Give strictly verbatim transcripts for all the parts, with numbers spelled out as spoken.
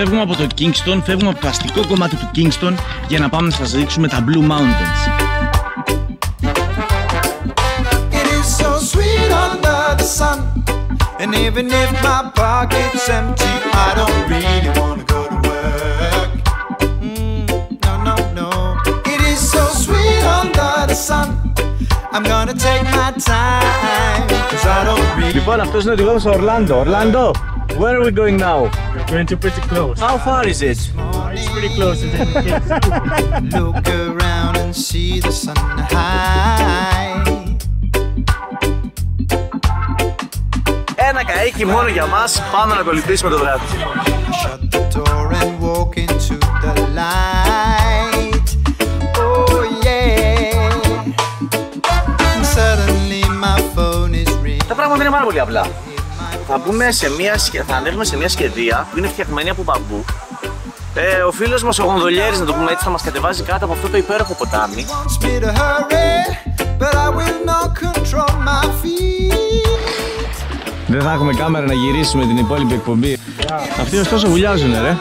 Φεύγουμε από το Kingston, φεύγουμε από το αστικό κομμάτι του Kingston για να πάμε να σας δείξουμε τα Blue Mountains. It is so sweet under the sun. And even if my pocket's empty, I don't really want to go to work. Mm, no, no, no. It is so sweet under the sun. I'm gonna take my time, cause I don't really... Λοιπόν, αυτός είναι ο οδηγός στο Orlando. Orlando, where are we going now? We're going to pretty close. How far is it? It's pretty close. Look around and see the sun high. Ένα καίκι μόνο για μας, πάμε να κολυμπήσουμε το βράδυ. Shut the door and walk into the light. Oh yeah. And suddenly my phone is ringing. Τα πράγματα είναι πάρα πολύ απλά. Θα, μπούμε σε μια, θα ανέβουμε σε μια σχεδία που είναι φτιαγμένη από μπαμπού. Ε, ο φίλος μας ο γονδολιέρης, να το πούμε έτσι, θα μας κατεβάζει κάτω από αυτό το υπέροχο ποτάμι. Δεν θα έχουμε κάμερα να γυρίσουμε την υπόλοιπη εκπομπή. Yeah. Αυτοί ωστόσο βουλιάζουνε ρε.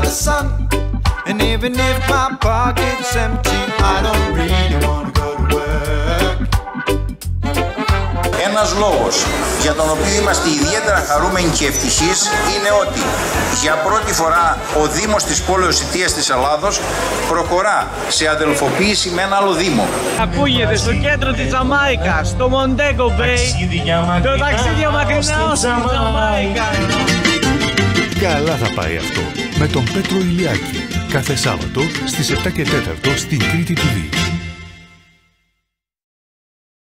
Ένας λόγος για τον οποίο είμαστε ιδιαίτερα χαρούμενοι και ευτυχείς είναι ότι για πρώτη φορά ο Δήμος της πόλεως Ιττίας της Ελλάδος προχωρά σε αδελφοποίηση με ένα άλλο Δήμο. Ακούγεται στο κέντρο της Τζαμάικας, στο Montego Bay, το ταξίδι μακρινά ως τη Τζαμάικα. Καλά θα πάει αυτό με τον Πέτρο Ηλιάκη κάθε Σάββατο στις επτά και τέσσερα στην Κρήτη τι βι.